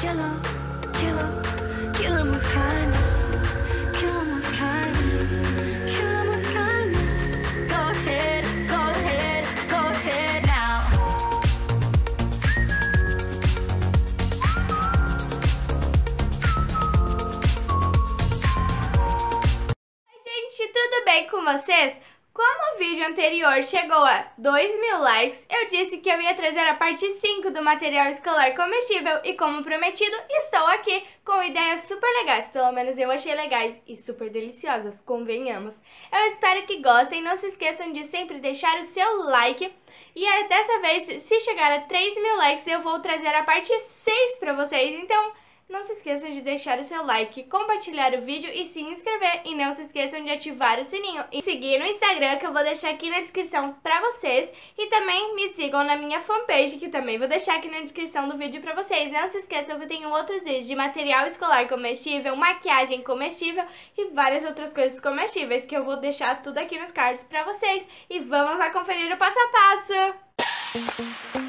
Kill 'em, kill 'em, kill 'em with kindness. Kill 'em with kindness. Kill 'em with kindness. Go ahead, go ahead, go ahead now. Oi, gente, tudo bem com vocês? Como o vídeo anterior chegou a 2.000 likes, eu disse que eu ia trazer a parte 5 do material escolar comestível e, como prometido, estou aqui com ideias super legais, pelo menos eu achei legais e super deliciosas, convenhamos. Eu espero que gostem, não se esqueçam de sempre deixar o seu like e dessa vez, se chegar a 3.000 likes, eu vou trazer a parte 6 para vocês, então não se esqueçam de deixar o seu like, compartilhar o vídeo e se inscrever. E não se esqueçam de ativar o sininho e seguir no Instagram, que eu vou deixar aqui na descrição pra vocês. E também me sigam na minha fanpage, que também vou deixar aqui na descrição do vídeo pra vocês. Não se esqueçam que eu tenho outros vídeos de material escolar comestível, maquiagem comestível e várias outras coisas comestíveis, que eu vou deixar tudo aqui nos cards pra vocês. E vamos lá conferir o passo a passo!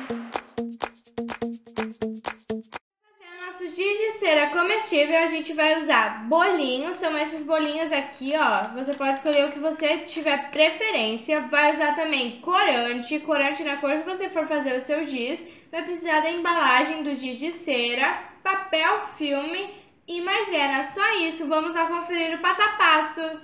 Giz de cera comestível, a gente vai usar bolinhos, são esses bolinhos aqui, ó. Você pode escolher o que você tiver preferência. Vai usar também corante na cor que você for fazer o seu giz. Vai precisar da embalagem do giz de cera, papel filme e maisena. Só isso, vamos lá conferir o passo a passo.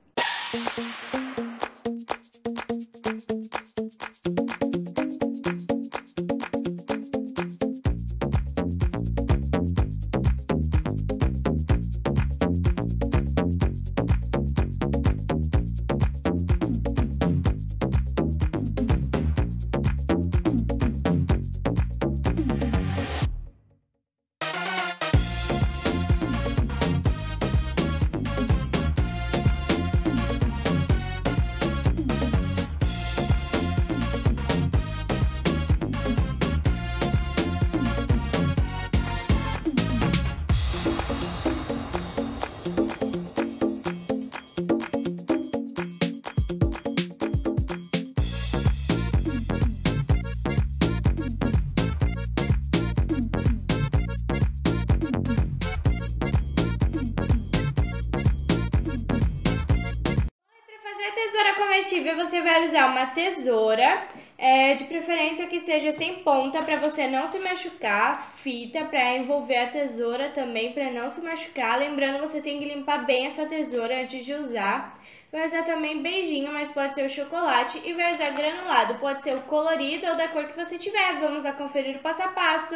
Tesoura comestível, você vai usar uma tesoura, de preferência que seja sem ponta para você não se machucar, fita para envolver a tesoura também para não se machucar. Lembrando, você tem que limpar bem a sua tesoura antes de usar. Vai usar também beijinho, mas pode ser o chocolate, e vai usar granulado, pode ser o colorido ou da cor que você tiver. Vamos lá conferir o passo a passo.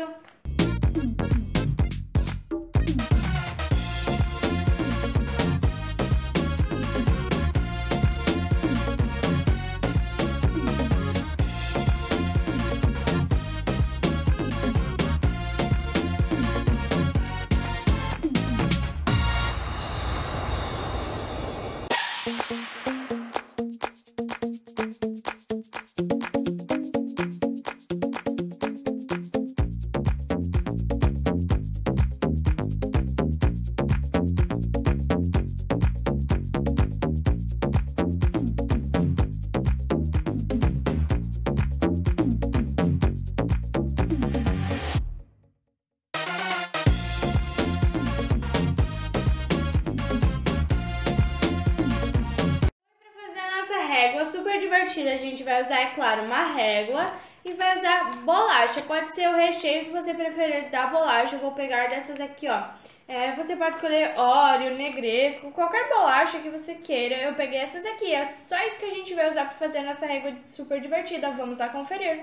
Régua super divertida, a gente vai usar, é claro, uma régua e vai usar bolacha, pode ser o recheio que você preferir da bolacha. Eu vou pegar dessas aqui, ó, você pode escolher Oreo, Negresco, qualquer bolacha que você queira. Eu peguei essas aqui, é só isso que a gente vai usar para fazer a nossa régua super divertida. Vamos lá conferir.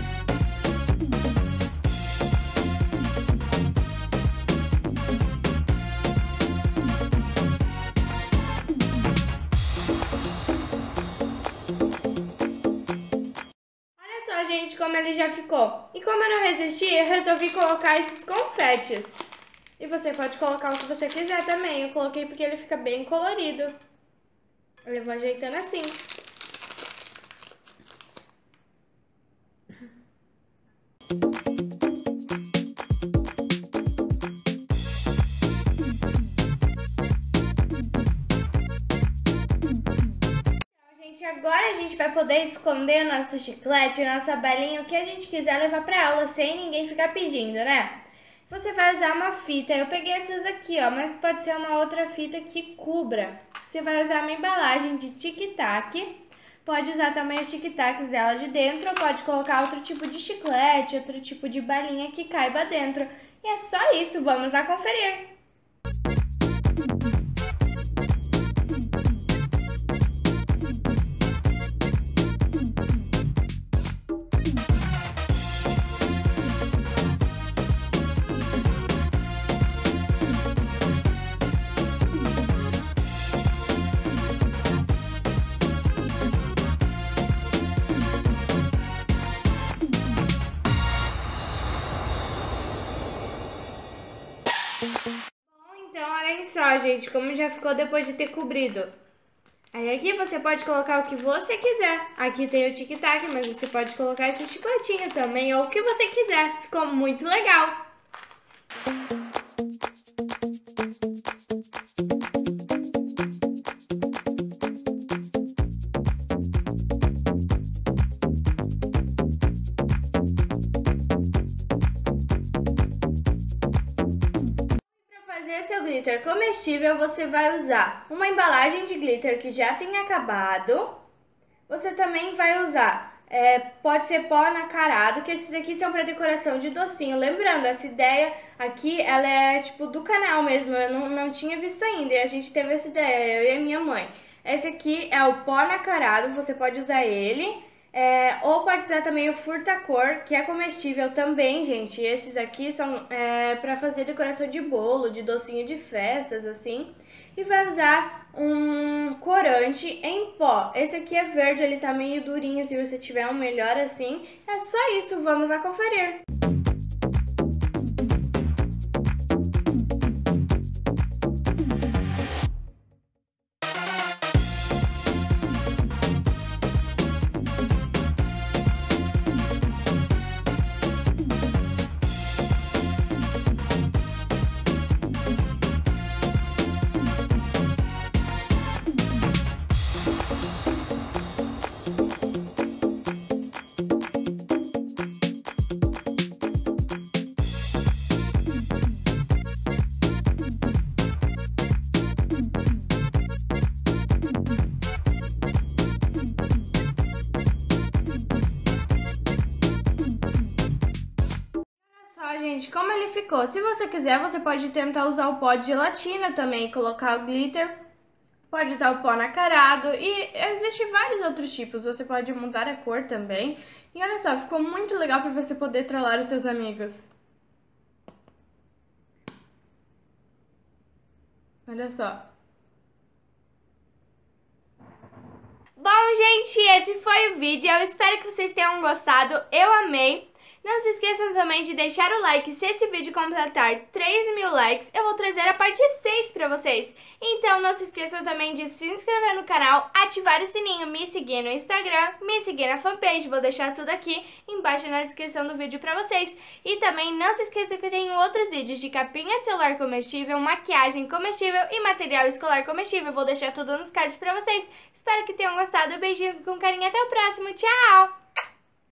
Gente, como ele já ficou. E como eu não resisti, eu resolvi colocar esses confetes. E você pode colocar o que você quiser também. Eu coloquei porque ele fica bem colorido. Eu vou ajeitando assim. Agora a gente vai poder esconder o nosso chiclete, a nossa balinha, o que a gente quiser levar pra aula, sem ninguém ficar pedindo, né? Você vai usar uma fita, eu peguei essas aqui, ó, mas pode ser uma outra fita que cubra. Você vai usar uma embalagem de tic-tac, pode usar também os tic-tacs dela de dentro, ou pode colocar outro tipo de chiclete, outro tipo de balinha que caiba dentro. E é só isso, vamos lá conferir! Bom, então olhem só, gente, como já ficou depois de ter cobrido. Aí aqui você pode colocar o que você quiser. Aqui tem o tic-tac, mas você pode colocar esse chicletinho também, ou o que você quiser. Ficou muito legal. Seu glitter comestível, você vai usar uma embalagem de glitter que já tem acabado. Você também vai usar, pode ser pó nacarado, que esses aqui são para decoração de docinho. Lembrando, essa ideia aqui, ela é tipo do canal mesmo, eu não tinha visto ainda, e a gente teve essa ideia, eu e a minha mãe. Esse aqui é o pó nacarado, você pode usar ele. Ou pode usar também o furta-cor, que é comestível também, gente. Esses aqui são para fazer decoração de bolo, de docinho de festas, assim. E vai usar um corante em pó. Esse aqui é verde, ele tá meio durinho, se você tiver um melhor assim. É só isso, vamos lá conferir. Gente, como ele ficou. Se você quiser, você pode tentar usar o pó de gelatina também, colocar o glitter. Pode usar o pó nacarado e existem vários outros tipos. Você pode mudar a cor também. E olha só, ficou muito legal para você poder trollar os seus amigos. Olha só. Bom, gente, esse foi o vídeo. Eu espero que vocês tenham gostado. Eu amei. Não se esqueçam também de deixar o like. Se esse vídeo completar 3.000 likes, eu vou trazer a parte 6 pra vocês. Então não se esqueçam também de se inscrever no canal, ativar o sininho, me seguir no Instagram, me seguir na fanpage. Vou deixar tudo aqui embaixo na descrição do vídeo pra vocês. E também não se esqueçam que eu tenho outros vídeos de capinha de celular comestível, maquiagem comestível e material escolar comestível. Vou deixar tudo nos cards pra vocês. Espero que tenham gostado. Beijinhos com carinho. Até o próximo. Tchau!